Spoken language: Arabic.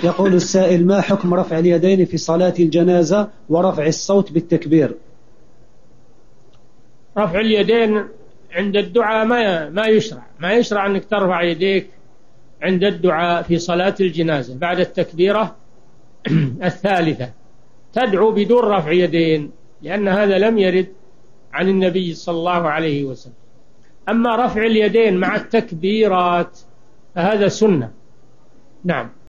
يقول السائل: ما حكم رفع اليدين في صلاة الجنازة ورفع الصوت بالتكبير؟ رفع اليدين عند الدعاء ما يشرع أنك ترفع يديك عند الدعاء في صلاة الجنازة بعد التكبيرة الثالثة، تدعو بدون رفع يدين، لأن هذا لم يرد عن النبي صلى الله عليه وسلم. أما رفع اليدين مع التكبيرات فهذا سنة. نعم.